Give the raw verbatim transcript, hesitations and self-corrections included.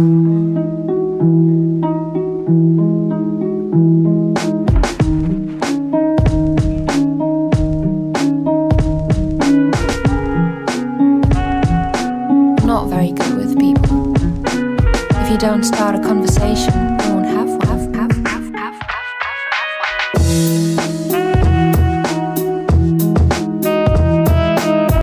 Not very good with people. If you don't start a conversation, you won't have one. Have, have, have, have, have, have, have one.